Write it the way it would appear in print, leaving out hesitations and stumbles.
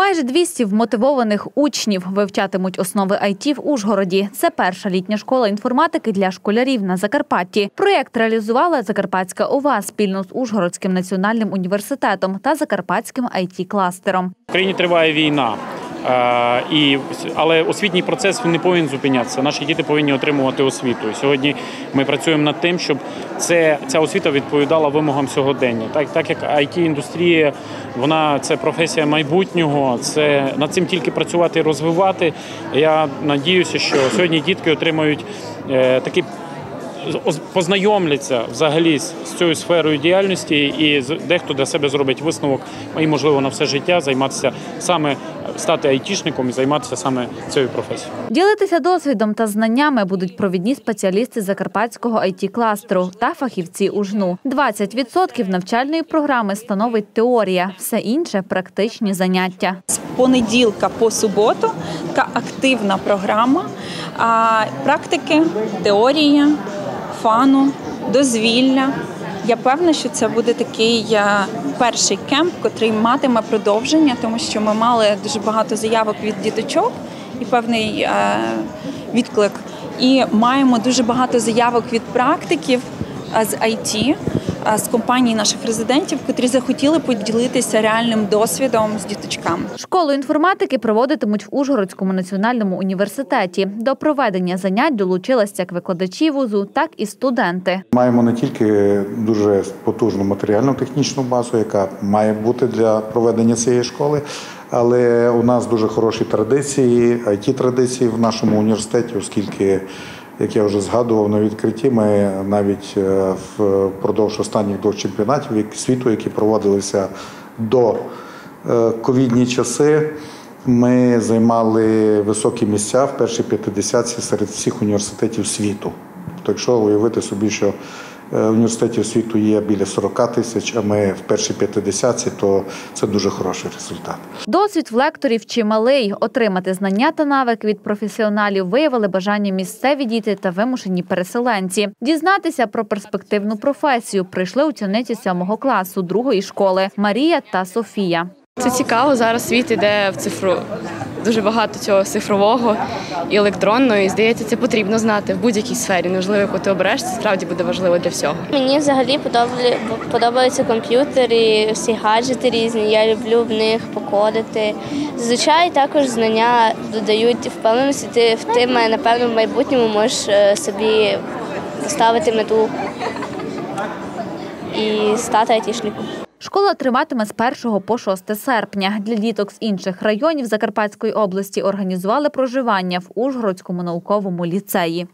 Майже 200 вмотивованих учнів вивчатимуть основи ІТ в Ужгороді. Це перша літня школа інформатики для школярів на Закарпатті. Проєкт реалізувала Закарпатська ОВА спільно з Ужгородським національним університетом та Закарпатським ІТ-кластером. В країні триває війна, але освітній процес не повинен зупинятися. Наші діти повинні отримувати освіту. Сьогодні ми працюємо над тим, щоб ця освіта відповідала вимогам сьогодення. Так як IT-індустрія, це професія майбутнього, над цим тільки працювати і розвивати. Я надіюся, що сьогодні дітки отримають познайомляться взагалі з цією сферою діяльності і дехто для себе зробить висновок і, можливо, на все життя стати айтішником і займатися саме цією професією. Ділитися досвідом та знаннями будуть провідні спеціалісти Закарпатського ІТ-кластеру та фахівці УЖНУ. 20% навчальної програми становить теорія, все інше – практичні заняття. З понеділка по суботу така активна програма практики, теорія, фану, дозвілля. Я певна, що це буде такий перший кемп, який матиме продовження, тому що ми мали дуже багато заявок від діточок і певний відклик. І маємо дуже багато заявок від практиків з ІТ, з компаній наших резидентів, котрі захотіли поділитися реальним досвідом з діточками. Школу інформатики проводитимуть в Ужгородському національному університеті. До проведення занять долучилися як викладачі вузу, так і студенти. Маємо не тільки дуже потужну матеріально-технічну базу, яка має бути для проведення цієї школи, але у нас дуже хороші традиції, IT-традиції в нашому університеті, оскільки, як я вже згадував на відкритті, ми навіть впродовж останніх 2 чемпіонатів світу, які проводилися до ковідні часи, ми займали високі місця в першій 50 серед всіх університетів світу. Тобто, якщо уявити собі, що університетів світу є біля 40 тисяч, а ми в першій 50, то це дуже хороший результат. Досвід в лекторів чималий. Отримати знання та навики від професіоналів виявили бажання місцеві діти та вимушені переселенці. Дізнатися про перспективну професію прийшли учениці 7 класу 2-ї школи Марія та Софія. Це цікаво, зараз світ іде в цифру. Дуже багато цього цифрового і електронного, і, здається, це потрібно знати в будь-якій сфері. Неважливо, яку ти обереш, це справді буде важливо для всього. Мені взагалі подобаються комп'ютери, всі гаджети різні, я люблю в них покодити. Зазвичай також знання додають впевненості, ти напевно, в майбутньому можеш собі поставити мету і стати айтішником. Школа триватиме з 1 по 6 серпня. Для діток з інших районів Закарпатської області організували проживання в Ужгородському науковому ліцеї.